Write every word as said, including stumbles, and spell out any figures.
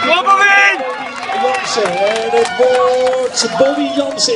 Kom maar in! Jansen. En het wordt Bobby Jansen.